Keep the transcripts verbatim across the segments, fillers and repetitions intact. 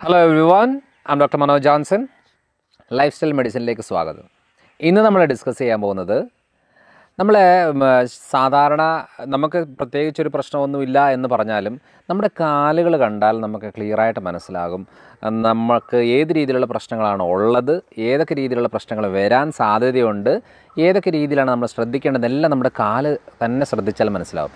Hello everyone, I'm Doctor Manoj Johnson. Lifestyle മെഡിസിനിലേക്ക് സ്വാഗതം. ഇന്ന് നമ്മൾ ഡിസ്കസ് ചെയ്യാൻ പോകുന്നത് നമ്മൾ സാധാരണ നമുക്ക് പ്രത്യേകിച്ച് ഒരു പ്രശ്നമൊന്നുമില്ല എന്ന് പറഞ്ഞാലും നമ്മുടെ കാലുകൾ കണ്ടാൽ നമുക്ക് ക്ലിയറായിട്ട് മനസ്സിലാകും നമുക്ക് ഏത് രീതിയിലുള്ള പ്രശ്നങ്ങളാണ് ഉള്ളത്, ഏതൊക്കെ രീതിയിലുള്ള പ്രശ്നങ്ങൾ വരാൻ സാധ്യതയുണ്ട്, ഏതൊക്കെ രീതിയിലാണ് നമ്മൾ ശ്രദ്ധിക്കേണ്ടതെല്ലാം നമ്മുടെ കാല് തന്നെ ശ്രദ്ധിച്ചാൽ മനസ്സിലാവും.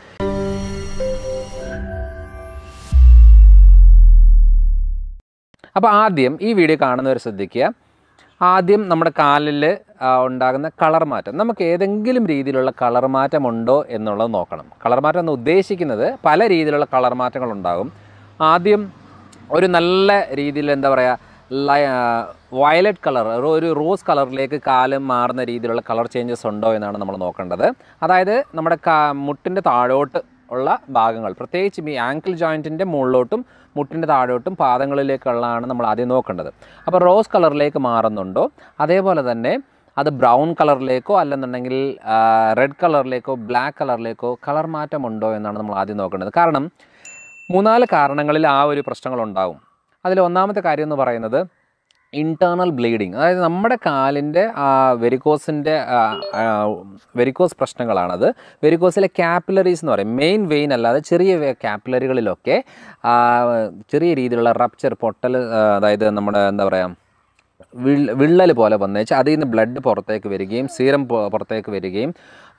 അപ്പോൾ ആദ്യം ഈ വീഡിയോ കാണുന്നവർ ശ്രദ്ധിക്കുക. ആദ്യം നമ്മുടെ കാലിൽ ഉണ്ടാകുന്ന കളർ മാറ്റം, നമുക്ക് ഏതെങ്കിലും രീതിയിലുള്ള കളർ മാറ്റമുണ്ടോ എന്നുള്ളത് നോക്കണം. കളർ മാറ്റം എന്ന് ഉദ്ദേശിക്കുന്നത് പല രീതിയിലുള്ള കളർ മാറ്റങ്ങളുണ്ടാകും. ആദ്യം ഒരു നല്ല രീതിയിൽ എന്താ പറയുക, വയലറ്റ് കളർ, ഒരു റോസ് കളറിലേക്ക് കാല് മാറുന്ന രീതിയിലുള്ള കളർ ചേഞ്ചസ് ഉണ്ടോ എന്നാണ് നമ്മൾ നോക്കേണ്ടത്. അതായത് നമ്മുടെ കാ മുട്ടിൻ്റെ താഴോട്ട് ഉള്ള ഭാഗങ്ങൾ, പ്രത്യേകിച്ച് ഈ ആങ്കിൾ ജോയിൻറ്റിൻ്റെ മുകളിലോട്ടും മുട്ടിൻ്റെ താഴോട്ടും പാദങ്ങളിലേക്കുള്ളതാണ് നമ്മൾ ആദ്യം നോക്കേണ്ടത്. അപ്പോൾ റോസ് കളറിലേക്ക് മാറുന്നുണ്ടോ, അതേപോലെ തന്നെ അത് ബ്രൗൺ കളറിലേക്കോ അല്ലെന്നുണ്ടെങ്കിൽ റെഡ് കളറിലേക്കോ ബ്ലാക്ക് കളറിലേക്കോ കളർ മാറ്റമുണ്ടോ എന്നാണ് നമ്മൾ ആദ്യം നോക്കേണ്ടത്. കാരണം മൂന്നാല് കാരണങ്ങളിൽ ആ ഒരു പ്രശ്നങ്ങളുണ്ടാകും. അതിൽ ഒന്നാമത്തെ കാര്യം എന്ന് പറയുന്നത് ഇൻറ്റേർണൽ ബ്ലീഡിങ്, അതായത് നമ്മുടെ കാലിൻ്റെ വെരിക്കോസിൻ്റെ വെരിക്കോസ് പ്രശ്നങ്ങളാണത്. വെരിക്കോസിലെ ക്യാപ്പിലറീസ് എന്ന് പറയും, മെയിൻ വെയിൻ അല്ലാതെ ചെറിയ ക്യാപ്പിലറികളിലൊക്കെ ചെറിയ രീതിയിലുള്ള റപ്ചർ, പൊട്ടൽ, അതായത് നമ്മുടെ എന്താ പറയുക വിൾ വിള്ളൽ പോലെ വന്നേച്ച് അതിൽ നിന്ന് ബ്ലഡ് പുറത്തേക്ക് വരികയും സീരം പുറത്തേക്ക് വരികയും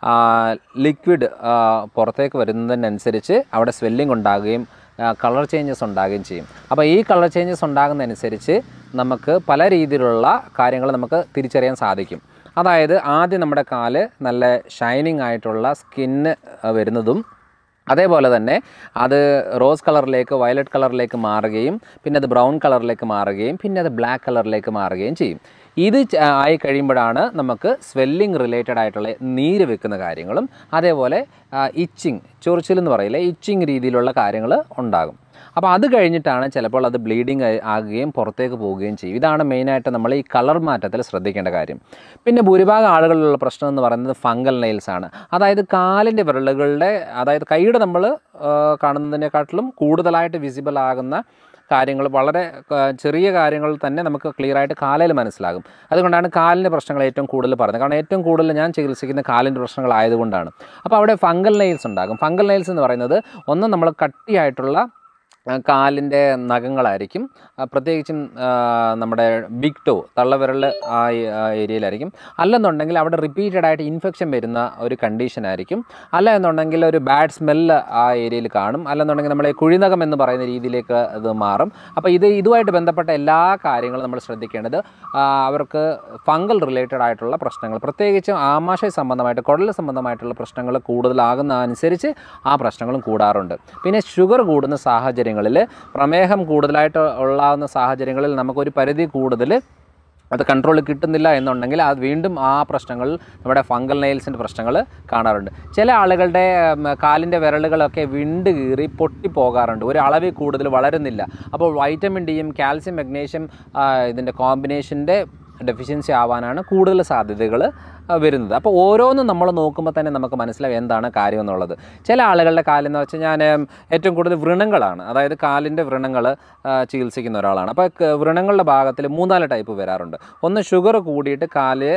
ലിക്വിഡ് പുറത്തേക്ക് വരുന്നതിനനുസരിച്ച് അവിടെ സ്വെല്ലിംഗ് ഉണ്ടാകുകയും കളർ ചേഞ്ചസ് ഉണ്ടാകുകയും ചെയ്യും. അപ്പോൾ ഈ കളർ ചേഞ്ചസ് ഉണ്ടാകുന്നതനുസരിച്ച് നമുക്ക് പല രീതിയിലുള്ള കാര്യങ്ങൾ നമുക്ക് തിരിച്ചറിയാൻ സാധിക്കും. അതായത് ആദ്യം നമ്മുടെ കാല് നല്ല ഷൈനിങ് ആയിട്ടുള്ള സ്കിന്ന് വരുന്നതും, അതേപോലെ തന്നെ അത് റോസ് കളറിലേക്ക് വയലറ്റ് കളറിലേക്ക് മാറുകയും പിന്നെ അത് ബ്രൗൺ കളറിലേക്ക് മാറുകയും പിന്നെ അത് ബ്ലാക്ക് കളറിലേക്ക് മാറുകയും ചെയ്യും. ഇത് ആയി കഴിയുമ്പോഴാണ് നമുക്ക് സ്വെല്ലിംഗ് റിലേറ്റഡ് ആയിട്ടുള്ള നീര് വെക്കുന്ന കാര്യങ്ങളും അതേപോലെ ഇച്ചിങ്, ചൊറിച്ചിൽ എന്ന് പറയില്ലേ, ഇച്ചിങ് രീതിയിലുള്ള കാര്യങ്ങൾ ഉണ്ടാകും. അപ്പോൾ അത് കഴിഞ്ഞിട്ടാണ് ചിലപ്പോൾ അത് ബ്ലീഡിങ് ആകുകയും പുറത്തേക്ക് പോവുകയും ചെയ്യും. ഇതാണ് മെയിനായിട്ട് നമ്മൾ ഈ കളർ മാറ്റത്തിൽ ശ്രദ്ധിക്കേണ്ട കാര്യം. പിന്നെ ഭൂരിഭാഗം ആളുകളിലുള്ള പ്രശ്നം എന്ന് പറയുന്നത് ഫംഗൽ നെയിൽസ് ആണ്. അതായത് കാലിൻ്റെ വിരലുകളുടെ, അതായത് കൈയുടെ നമ്മൾ കാണുന്നതിനെക്കാട്ടിലും കൂടുതലായിട്ട് വിസിബിൾ ആകുന്ന കാര്യങ്ങൾ, വളരെ ചെറിയ കാര്യങ്ങൾ തന്നെ നമുക്ക് ക്ലിയറായിട്ട് കാലിൽ മനസ്സിലാകും. അതുകൊണ്ടാണ് കാലിൻ്റെ പ്രശ്നങ്ങൾ ഏറ്റവും കൂടുതൽ പറയുന്നത്. കാരണം ഏറ്റവും കൂടുതൽ ഞാൻ ചികിത്സിക്കുന്ന കാലിൻ്റെ പ്രശ്നങ്ങളായതുകൊണ്ടാണ്. അപ്പോൾ അവിടെ ഫംഗൽ നെയിൽസ് ഉണ്ടാകും. ഫംഗൽ നെയിൽസ് എന്ന് പറയുന്നത് ഒന്ന് നമ്മൾ കട്ടിയായിട്ടുള്ള കാലിൻ്റെ നഖങ്ങളായിരിക്കും, പ്രത്യേകിച്ചും നമ്മുടെ ബിഗ് ടോ, തള്ളവിരൽ ആ ഏരിയയിലായിരിക്കും. അല്ലെന്നുണ്ടെങ്കിൽ അവിടെ റിപ്പീറ്റഡായിട്ട് ഇൻഫെക്ഷൻ വരുന്ന ഒരു കണ്ടീഷനായിരിക്കും. അല്ല എന്നുണ്ടെങ്കിൽ ഒരു ബാഡ് സ്മെല്ല് ആ ഏരിയയിൽ കാണും. അല്ലെന്നുണ്ടെങ്കിൽ നമ്മളെ കുഴിനകം എന്ന് പറയുന്ന രീതിയിലേക്ക് അത് മാറും. അപ്പോൾ ഇത് ഇതുമായിട്ട് ബന്ധപ്പെട്ട എല്ലാ കാര്യങ്ങളും നമ്മൾ ശ്രദ്ധിക്കേണ്ടത് അവർക്ക് ഫംഗൽ റിലേറ്റഡ് ആയിട്ടുള്ള പ്രശ്നങ്ങൾ, പ്രത്യേകിച്ചും ആമാശയ സംബന്ധമായിട്ട് കുടൽ സംബന്ധമായിട്ടുള്ള പ്രശ്നങ്ങൾ കൂടുതലാകുന്ന അനുസരിച്ച് ആ പ്രശ്നങ്ങളും കൂടാറുണ്ട്. പിന്നെ ഷുഗർ കൂടുന്ന സാഹചര്യം, പ്രമേഹം കൂടുതലായിട്ട് ഉള്ളാവുന്ന സാഹചര്യങ്ങളിൽ നമുക്കൊരു പരിധി കൂടുതൽ അത് കൺട്രോൾ കിട്ടുന്നില്ല എന്നുണ്ടെങ്കിൽ അത് വീണ്ടും ആ പ്രശ്നങ്ങൾ, നമ്മുടെ ഫംഗൽ നെയിൽസിൻ്റെ പ്രശ്നങ്ങൾ കാണാറുണ്ട്. ചില ആളുകളുടെ കാലിൻ്റെ വിരലുകളൊക്കെ വിണ്ട് കീറി പൊട്ടിപ്പോകാറുണ്ട്, ഒരു അളവിൽ കൂടുതൽ വളരുന്നില്ല. അപ്പോൾ വൈറ്റമിൻ ഡിയും കാൽസ്യം മഗ്നീഷ്യം ഇതിൻ്റെ കോമ്പിനേഷൻ്റെ ഡെഫിഷ്യൻസി ആവാനാണ് കൂടുതൽ സാധ്യതകൾ വരുന്നത്. അപ്പോൾ ഓരോന്നും നമ്മൾ നോക്കുമ്പോൾ തന്നെ നമുക്ക് മനസ്സിലാവും എന്താണ് കാര്യം എന്നുള്ളത്. ചില ആളുകളുടെ കാലെന്ന് വെച്ചാൽ ഞാൻ ഏറ്റവും കൂടുതൽ വ്രണങ്ങളാണ്, അതായത് കാലിൻ്റെ വ്രണങ്ങൾ ചികിത്സിക്കുന്ന ഒരാളാണ്. അപ്പോൾ വ്രണങ്ങളുടെ ഭാഗത്തിൽ മൂന്നാല് ടൈപ്പ് വരാറുണ്ട്. ഒന്ന് ഷുഗർ കൂടിയിട്ട് കാല്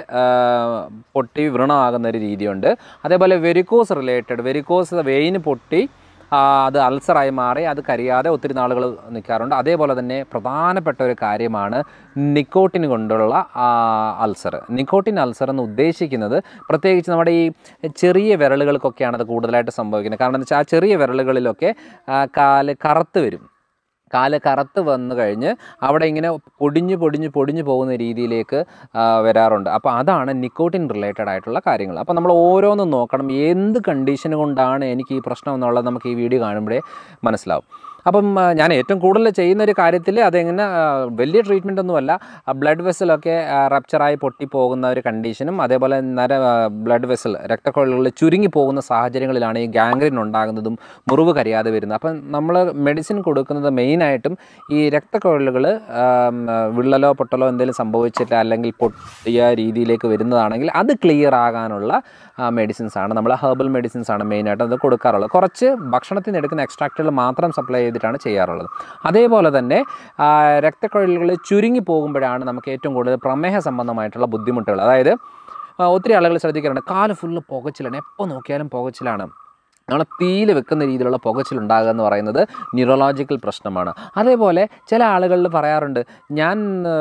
പൊട്ടി വ്രണമാകുന്ന ഒരു രീതിയുണ്ട്. അതേപോലെ വെരിക്കോസ് റിലേറ്റഡ്, വെരിക്കോസ് വെയിന് പൊട്ടി അത് അൾസറായി മാറി അത് കരിയാതെ ഒത്തിരി നാളുകൾ നിൽക്കാറുണ്ട്. അതേപോലെ തന്നെ പ്രധാനപ്പെട്ട ഒരു കാര്യമാണ് നിക്കോട്ടിൻ കൊണ്ടുള്ള അൾസർ. നിക്കോട്ടിൻ അൾസർ എന്ന് ഉദ്ദേശിക്കുന്നത് പ്രത്യേകിച്ച് നമ്മുടെ ഈ ചെറിയ വിരലുകൾക്കൊക്കെയാണ് അത് കൂടുതലായിട്ട് സംഭവിക്കുന്നത്. കാരണം എന്താ വെച്ചാൽ ആ ചെറിയ വിരലുകളിലൊക്കെ കാല് കറുത്ത് വരും. കാല് കറുത്ത് വന്നു കഴിഞ്ഞ് അവിടെ ഇങ്ങനെ പൊടിഞ്ഞ് പൊടിഞ്ഞ് പൊടിഞ്ഞ് പോകുന്ന രീതിയിലേക്ക് വരാറുണ്ട്. അപ്പോൾ അതാണ് നിക്കോട്ടിൻ റിലേറ്റഡ് ആയിട്ടുള്ള കാര്യങ്ങൾ. അപ്പോൾ നമ്മൾ ഓരോന്നും നോക്കണം, എന്ത് കണ്ടീഷൻ കൊണ്ടാണ് എനിക്ക് ഈ പ്രശ്നം എന്നുള്ളത് നമുക്ക് ഈ വീഡിയോ കാണുമ്പോഴേ മനസ്സിലാവും. അപ്പം ഞാൻ ഏറ്റവും കൂടുതൽ ചെയ്യുന്നൊരു കാര്യത്തിൽ അതെങ്ങനെ വലിയ ട്രീറ്റ്മെൻ്റ് ഒന്നുമല്ല, ബ്ലഡ് വെസലൊക്കെ റപ്ചറായി പൊട്ടിപ്പോകുന്ന ഒരു കണ്ടീഷനും അതേപോലെ നര ബ്ലഡ് വെസൽ രക്തക്കൊഴലുകളിൽ ചുരുങ്ങി പോകുന്ന സാഹചര്യങ്ങളിലാണ് ഈ ഗാംഗ്രീൻ ഉണ്ടാകുന്നതും മുറിവ് കരിയാതെ വരുന്നത്. അപ്പം നമ്മൾ മെഡിസിൻ കൊടുക്കുന്നത് മെയിനായിട്ടും ഈ രക്തക്കൊഴലുകൾ വിള്ളലോ പൊട്ടലോ എന്തെങ്കിലും സംഭവിച്ചിട്ട് അല്ലെങ്കിൽ പൊട്ടിയ രീതിയിലേക്ക് വരുന്നതാണെങ്കിൽ അത് ക്ലിയർ ആകാനുള്ള മെഡിസിൻസാണ്, നമ്മൾ ഹെർബൽ മെഡിസിൻസാണ് മെയിനായിട്ട് അത് കൊടുക്കാറുള്ളത്. കുറച്ച് ഭക്ഷണത്തിൽ നിന്ന് എടുക്കുന്ന എക്സ്ട്രാക്റ്റുകൾ മാത്രം സപ്ലൈ ചെയ്തിട്ടാണ് ചെയ്യാറുള്ളത്. അതേപോലെ തന്നെ രക്തക്കുഴലുകൾ ചുരുങ്ങി പോകുമ്പോഴാണ് നമുക്ക് ഏറ്റവും കൂടുതൽ പ്രമേഹ സംബന്ധമായിട്ടുള്ള ബുദ്ധിമുട്ടുകൾ. അതായത് ഒത്തിരി ആളുകൾ ശ്രദ്ധിക്കാറുണ്ട്, കാല് ഫുള്ള് പുകച്ചിലാണ്, എപ്പോൾ നോക്കിയാലും പുകച്ചിലാണ്. നമ്മളെ തീയിൽ വെക്കുന്ന രീതിയിലുള്ള പുകച്ചിലുണ്ടാകുക എന്ന് പറയുന്നത് ന്യൂറോളജിക്കൽ പ്രശ്നമാണ്. അതേപോലെ ചില ആളുകളിൽ പറയാറുണ്ട്, ഞാൻ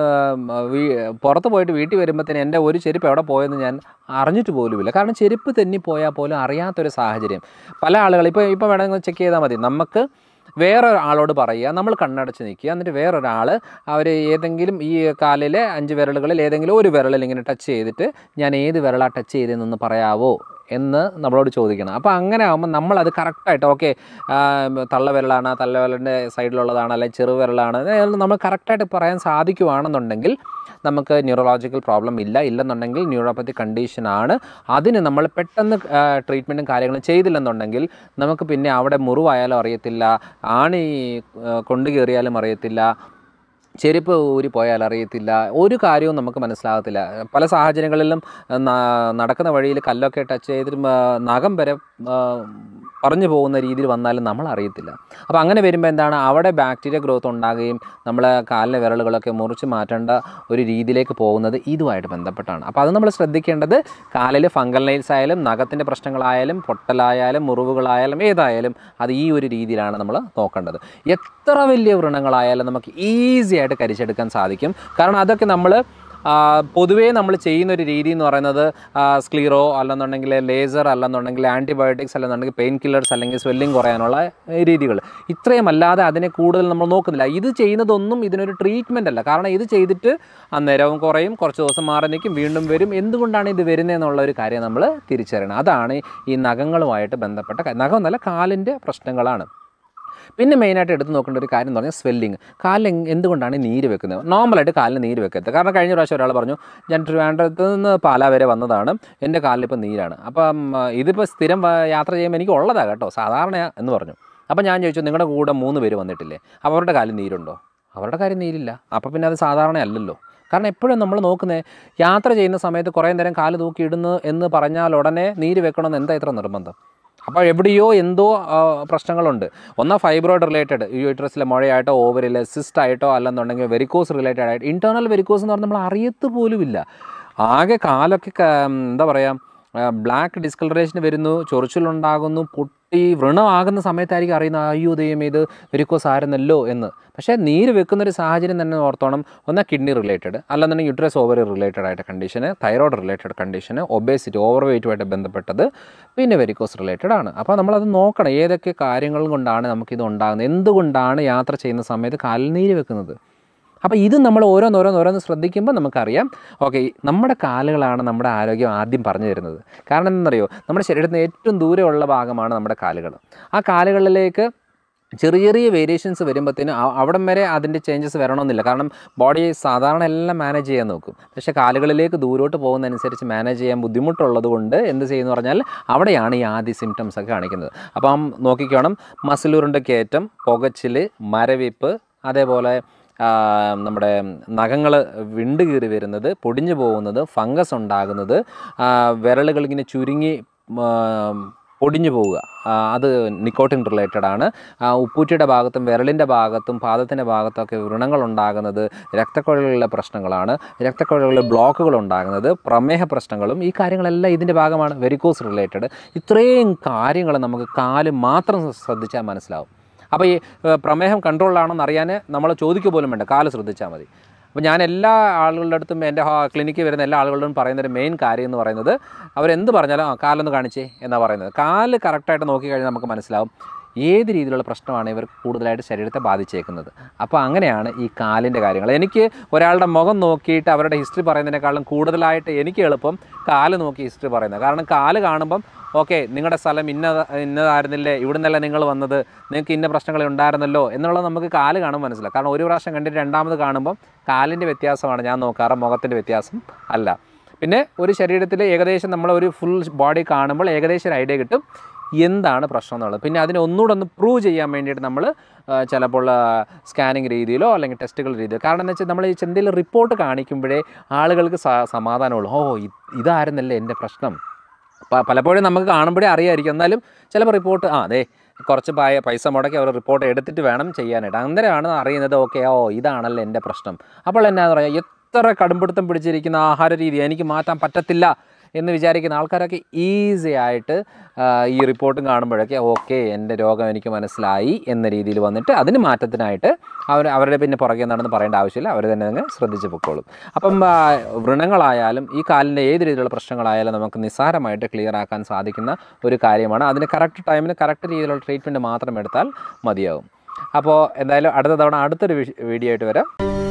പുറത്ത് പോയിട്ട് വീട്ടിൽ വരുമ്പോഴത്തേന് എൻ്റെ ഒരു ചെരുപ്പ് എവിടെ പോയെന്ന് ഞാൻ അറിഞ്ഞിട്ട് പോലുമില്ല. കാരണം ചെരുപ്പ് തെന്നിപ്പോയാൽ പോലും അറിയാത്തൊരു സാഹചര്യം പല ആളുകൾ. ഇപ്പോൾ ഇപ്പോൾ വേണമെങ്കിൽ ചെക്ക് ചെയ്താൽ മതി. നമുക്ക് വേറൊരാളോട് പറയുക, നമ്മൾ കണ്ണടച്ച് നിൽക്കുക, എന്നിട്ട് വേറൊരാൾ അവർ ഏതെങ്കിലും ഈ കാലിലെ അഞ്ച് വിരലുകളിൽ ഏതെങ്കിലും ഒരു വിരലിൽ ഇങ്ങനെ ടച്ച് ചെയ്തിട്ട് ഞാൻ ഏത് വിരലാണ് ടച്ച് ചെയ്തതെന്നൊന്ന് പറയാവോ എന്ന് നമ്മളോട് ചോദിക്കണം. അപ്പോൾ അങ്ങനെ ആകുമ്പോൾ നമ്മളത് കറക്റ്റായിട്ട് ഓക്കെ തള്ളവിരലാണ്, തള്ളവിരലിൻ്റെ സൈഡിലുള്ളതാണ്, അല്ലെങ്കിൽ ചെറുവിരലാണ്, നമ്മൾ കറക്റ്റായിട്ട് പറയാൻ സാധിക്കുവാണെന്നുണ്ടെങ്കിൽ നമുക്ക് ന്യൂറോളജിക്കൽ പ്രോബ്ലം ഇല്ല. ഇല്ലെന്നുണ്ടെങ്കിൽ ന്യൂറോപ്പത്തി കണ്ടീഷനാണ്. അതിന് നമ്മൾ പെട്ടെന്ന് ട്രീറ്റ്മെൻറ്റും കാര്യങ്ങളും ചെയ്തില്ലെന്നുണ്ടെങ്കിൽ നമുക്ക് പിന്നെ അവിടെ മുറിവായാലും അറിയത്തില്ല, ആണി കൊണ്ടു കയറിയാലും അറിയത്തില്ല, ചെരുപ്പ് ഊരി പോയാൽ അറിയത്തില്ല, ഒരു കാര്യവും നമുക്ക് മനസ്സിലാകത്തില്ല. പല സാഹചര്യങ്ങളിലും നടക്കുന്ന വഴിയിൽ കല്ലൊക്കെ ടച്ച് ചെയ്തിട്ട് നഖം വരെ പറഞ്ഞു പോകുന്ന രീതിയിൽ വന്നാലും നമ്മൾ അറിയത്തില്ല. അപ്പോൾ അങ്ങനെ വരുമ്പോൾ എന്താണ്, അവിടെ ബാക്ടീരിയ ഗ്രോത്ത് ഉണ്ടാകുകയും നമ്മൾ കാലിലെ വിരലുകളൊക്കെ മുറിച്ച് മാറ്റേണ്ട ഒരു രീതിയിലേക്ക് പോകുന്നത് ഇതുമായിട്ട് ബന്ധപ്പെട്ടാണ്. അപ്പോൾ അത് നമ്മൾ ശ്രദ്ധിക്കേണ്ടത് കാലിൽ ഫംഗൽ നെയിൽസ് ആയാലും നഖത്തിൻ്റെ പ്രശ്നങ്ങളായാലും പൊട്ടലായാലും മുറിവുകളായാലും ഏതായാലും അത് ഈ ഒരു രീതിയിലാണ് നമ്മൾ നോക്കേണ്ടത്. എത്ര വലിയ വ്രണങ്ങളായാലും നമുക്ക് ഈസി ആയിട്ട് കരിച്ചെടുക്കാൻ സാധിക്കും. കാരണം അതൊക്കെ നമ്മൾ പൊതുവേ നമ്മൾ ചെയ്യുന്നൊരു രീതി എന്ന് പറയുന്നത് സ്ക്ലീറോ അല്ലെന്നുണ്ടെങ്കിൽ ലേസർ അല്ലെന്നുണ്ടെങ്കിൽ ആൻറ്റിബയോട്ടിക്സ് അല്ലെന്നുണ്ടെങ്കിൽ പെയിൻ കില്ലേഴ്സ് അല്ലെങ്കിൽ സ്വെല്ലിങ് കുറയാനുള്ള രീതികൾ, ഇത്രയും അല്ലാതെ അതിനെ കൂടുതൽ നമ്മൾ നോക്കുന്നില്ല. ഇത് ചെയ്യുന്നതൊന്നും ഇതിനൊരു ട്രീറ്റ്മെൻ്റ് അല്ല. കാരണം ഇത് ചെയ്തിട്ട് അന്നേരവും കുറയും, കുറച്ച് ദിവസം മാറി നിൽക്കും, വീണ്ടും വരും. എന്തുകൊണ്ടാണ് ഇത് വരുന്നതെന്നുള്ള ഒരു കാര്യം നമ്മൾ തിരിച്ചറിയണം. അതാണ് ഈ നഖങ്ങളുമായിട്ട് ബന്ധപ്പെട്ട നഖം എന്നല്ല കാലിൻ്റെ പ്രശ്നങ്ങളാണ്. പിന്നെ മെയിനായിട്ട് എടുത്ത് നോക്കേണ്ട ഒരു കാര്യം എന്ന് പറഞ്ഞാൽ സ്വെല്ലിങ്. കാലിൽ എന്തുകൊണ്ടാണ് നീര് വെക്കുന്നത്? നോർമലായിട്ട് കാലിന് നീര് വെക്കരുത്. കാരണം കഴിഞ്ഞ പ്രാവശ്യം ഒരാൾ പറഞ്ഞു, ഞാൻ ട്രിവാൻഡ്രത്ത് നിന്ന് പാലാ വരെ വന്നതാണ്, എൻ്റെ കാലിലിപ്പോൾ നീരാണ്. അപ്പം ഇതിപ്പോൾ സ്ഥിരം യാത്ര ചെയ്യുമ്പോൾ എനിക്ക് ഉള്ളതാണ് കേട്ടോ, സാധാരണ എന്ന് പറഞ്ഞു. അപ്പോൾ ഞാൻ ചോദിച്ചു, നിങ്ങളുടെ കൂടെ മൂന്ന് പേര് വന്നിട്ടില്ലേ, അവരുടെ കാലിൽ നീരുണ്ടോ? അവരുടെ കാര്യം നീരില്ല. അപ്പോൾ പിന്നെ അത് സാധാരണ അല്ലല്ലോ. കാരണം എപ്പോഴും നമ്മൾ നോക്കുന്നത് യാത്ര ചെയ്യുന്ന സമയത്ത് കുറേ നേരം കാല് തൂക്കി ഇടുന്നു എന്ന് പറഞ്ഞാൽ ഉടനെ നീര് വെക്കണമെന്ന് എന്താ ഇത്ര നിർബന്ധം? അപ്പോൾ എവിടെയോ എന്തോ പ്രശ്നങ്ങളുണ്ട്. ഒന്നാ ഫൈബ്രോയിഡ് റിലേറ്റഡ്, യൂട്രസിലെ മുഴയായിട്ടോ ഓവറിലെ സിസ്റ്റ് ആയിട്ടോ അല്ലെന്നുണ്ടെങ്കിൽ വെരിക്കോസ് റിലേറ്റഡ് ആയിട്ട്. ഇൻറ്റേർണൽ വെരിക്കോസ് എന്ന് പറഞ്ഞാൽ നമ്മൾ അറിയത്ത് പോലുമില്ല. ആകെ കാലൊക്കെ എന്താ പറയുക, ബ്ലാക്ക് ഡിസ്കളറേഷൻ വരുന്നു, ചൊറിച്ചിലുണ്ടാകുന്നു, പൊട്ടി വ്രണമാകുന്ന സമയത്തായിരിക്കും അറിയുന്നത്, അയ്യോ ദൈവമേ ഇത് വെരിക്കോസ് ആയിരുന്നല്ലോ എന്ന്. പക്ഷേ നീര് വെക്കുന്നൊരു സാഹചര്യം തന്നെ ഓർത്തോണം. ഒന്നാൽ കിഡ്നി റിലേറ്റഡ്, അല്ലെന്നുണ്ടെങ്കിൽ യുട്രസ് ഓവറി റിലേറ്റഡ് ആയിട്ട് condition, thyroid related condition, obesity over വെയ്റ്റുമായിട്ട് ബന്ധപ്പെട്ടത്, പിന്നെ വെരിക്കോസ് റിലേറ്റഡ് ആണ്. അപ്പോൾ നമ്മളത് നോക്കണം, ഏതൊക്കെ കാര്യങ്ങൾ കൊണ്ടാണ് നമുക്കിത് ഉണ്ടാകുന്നത്, എന്തുകൊണ്ടാണ് യാത്ര ചെയ്യുന്ന സമയത്ത് കാലിൽ നീര് വെക്കുന്നത്. അപ്പോൾ ഇത് നമ്മൾ ഓരോന്നോരോന്നോരോന്ന് ശ്രദ്ധിക്കുമ്പോൾ നമുക്കറിയാം, ഓക്കെ നമ്മുടെ കാലുകളാണ് നമ്മുടെ ആരോഗ്യം ആദ്യം പറഞ്ഞു തരുന്നത്. കാരണം എന്താണെന്നറിയോ, നമ്മുടെ ശരീരത്തിന് ഏറ്റവും ദൂരെയുള്ള ഭാഗമാണ് നമ്മുടെ കാലുകൾ. ആ കാലുകളിലേക്ക് ചെറിയ ചെറിയ വേരിയേഷൻസ് വരുമ്പോഴത്തേനും അവിടം വരെ അതിൻ്റെ ചേഞ്ചസ് വരണമെന്നില്ല. കാരണം ബോഡി സാധാരണ എല്ലാം മാനേജ് ചെയ്യാൻ നോക്കും. പക്ഷേ കാലുകളിലേക്ക് ദൂരോട്ട് പോകുന്നതനുസരിച്ച് മാനേജ് ചെയ്യാൻ ബുദ്ധിമുട്ടുള്ളത് കൊണ്ട് എന്ത് ചെയ്യുമെന്ന് പറഞ്ഞാൽ അവിടെയാണ് ഈ ആദ്യ സിംറ്റംസ് ഒക്കെ കാണിക്കുന്നത്. അപ്പം നോക്കിക്കോണം, മസിലൂറിൻ്റെ കയറ്റം, പുകച്ചിൽ, മരവിപ്പ്, അതേപോലെ നമ്മുടെ നഖങ്ങൾ വിണ്ട് കീറി വരുന്നത്, പൊടിഞ്ഞു പോകുന്നത്, ഫംഗസ് ഉണ്ടാകുന്നത്, വിരലുകളിങ്ങനെ ചുരുങ്ങി പൊടിഞ്ഞു പോവുക, അത് നിക്കോട്ടിൻ റിലേറ്റഡ് ആണ്. ഉപ്പൂറ്റിയുടെ ഭാഗത്തും വിരലിൻ്റെ ഭാഗത്തും പാദത്തിൻ്റെ ഭാഗത്തൊക്കെ വ്രണങ്ങൾ ഉണ്ടാകുന്നത് രക്തക്കുഴലുകളിലെ പ്രശ്നങ്ങളാണ്. രക്തക്കുഴലുകളിൽ ബ്ലോക്കുകൾ ഉണ്ടാകുന്നത് പ്രമേഹ പ്രശ്നങ്ങളും ഈ കാര്യങ്ങളെല്ലാം ഇതിൻ്റെ ഭാഗമാണ്. Varicose related. ഇത്രയും കാര്യങ്ങൾ നമുക്ക് കാല് മാത്രം ശ്രദ്ധിച്ചാൽ മനസ്സിലാവും. അപ്പോൾ ഈ പ്രമേഹം കൺട്രോളിലാണെന്ന് അറിയാൻ നമ്മൾ ചോദിക്കുക പോലും വേണ്ട, കാല് ശ്രദ്ധിച്ചാൽ മതി. അപ്പോൾ ഞാൻ എല്ലാ ആളുകളുടെ അടുത്തും എൻ്റെ ക്ലിനിക്കിൽ വരുന്ന എല്ലാ ആളുകളോടും പറയുന്നൊരു മെയിൻ കാര്യം എന്ന് പറയുന്നത്, അവരെന്ത് പറഞ്ഞാലും ആ കാലൊന്ന് കാണിച്ചേ എന്നാണ് പറയുന്നത്. കാല് കറക്റ്റായിട്ട് നോക്കിക്കഴിഞ്ഞാൽ നമുക്ക് മനസ്സിലാവും ഏത് രീതിയിലുള്ള പ്രശ്നമാണ് ഇവർക്ക് കൂടുതലായിട്ട് ശരീരത്തെ ബാധിച്ചേക്കുന്നത്. അപ്പോൾ അങ്ങനെയാണ് ഈ കാലിൻ്റെ കാര്യങ്ങൾ. എനിക്ക് ഒരാളുടെ മുഖം നോക്കിയിട്ട് അവരുടെ ഹിസ്റ്ററി പറയുന്നതിനേക്കാളും കൂടുതലായിട്ട് എനിക്ക് എളുപ്പം കാല് നോക്കി ഹിസ്റ്ററി പറയുന്നത്. കാരണം കാല് കാണുമ്പം ഓക്കെ നിങ്ങളുടെ സ്ഥലം ഇന്ന ഇന്നതായിരുന്നില്ലേ, ഇവിടെ നിന്നല്ല നിങ്ങൾ വന്നത്, നിങ്ങൾക്ക് ഇന്ന പ്രശ്നങ്ങൾ ഉണ്ടായിരുന്നല്ലോ എന്നുള്ളത് നമുക്ക് കാല് കാണുമ്പോൾ മനസ്സിലാവും. കാരണം ഒരു പ്രാവശ്യം കണ്ടിട്ട് രണ്ടാമത് കാണുമ്പം കാലിൻ്റെ വ്യത്യാസമാണ് ഞാൻ നോക്കാറ്, മുഖത്തിൻ്റെ വ്യത്യാസം അല്ല. പിന്നെ ഒരു ശരീരത്തിൽ ഏകദേശം നമ്മൾ ഒരു ഫുൾ ബോഡി കാണുമ്പോൾ ഏകദേശം ഒരു ഐഡിയ കിട്ടും എന്താണ് പ്രശ്നം എന്നുള്ളത്. പിന്നെ അതിനെ ഒന്നുകൂടെ ഒന്ന് പ്രൂവ് ചെയ്യാൻ വേണ്ടിയിട്ട് നമ്മൾ ചിലപ്പോൾ സ്കാനിങ് രീതിയിലോ അല്ലെങ്കിൽ ടെസ്റ്റുകൾ രീതിയിലോ, കാരണം എന്ന് വെച്ചാൽ നമ്മൾ ഈ എന്തെങ്കിലും റിപ്പോർട്ട് കാണിക്കുമ്പോഴേ ആളുകൾക്ക് സമാധാനമുള്ളൂ, ഓ ഇതായിരുന്നല്ലേ എൻ്റെ പ്രശ്നം. പലപ്പോഴും നമുക്ക് കാണുമ്പോഴേ അറിയാമായിരിക്കും, എന്നാലും ചിലപ്പോൾ റിപ്പോർട്ട് ആ അതെ കുറച്ച് പൈ പൈസ മുടക്കി അവർ റിപ്പോർട്ട് എടുത്തിട്ട് വേണം ചെയ്യാനായിട്ട്. അന്നേരമാണ് അറിയുന്നത് ഓക്കെ ഓ ഇതാണല്ലോ എൻ്റെ പ്രശ്നം. അപ്പോൾ എന്നാന്ന് പറയുക, എത്ര കടുംപിടുത്തം പിടിച്ചിരിക്കുന്ന ആഹാര രീതി എനിക്ക് മാറ്റാൻ പറ്റത്തില്ല എന്ന് വിചാരിക്കുന്ന ആൾക്കാരൊക്കെ ഈസി ആയിട്ട് ഈ റിപ്പോർട്ടും കാണുമ്പോഴൊക്കെ ഓക്കെ എൻ്റെ രോഗം എനിക്ക് മനസ്സിലായി എന്ന രീതിയിൽ വന്നിട്ട് അതിന് മാറ്റത്തിനായിട്ട് അവർ അവരുടെ പിന്നെ പുറകെ നടന്ന് പറയേണ്ട ആവശ്യമില്ല, അവർ തന്നെ അങ്ങ് ശ്രദ്ധിച്ച് പൊക്കോളും. അപ്പം വ്രണങ്ങളായാലും ഈ കാലിൻ്റെ ഏത് രീതിയിലുള്ള പ്രശ്നങ്ങളായാലും നമുക്ക് നിസ്സാരമായിട്ട് ക്ലിയർ ആക്കാൻ സാധിക്കുന്ന ഒരു കാര്യമാണ്. അതിന് കറക്റ്റ് ടൈമിന് കറക്റ്റ് രീതിയിലുള്ള ട്രീറ്റ്മെൻറ്റ് മാത്രം എടുത്താൽ മതിയാകും. അപ്പോൾ എന്തായാലും അടുത്ത തവണ അടുത്തൊരു വീഡിയോ ആയിട്ട് വരാം.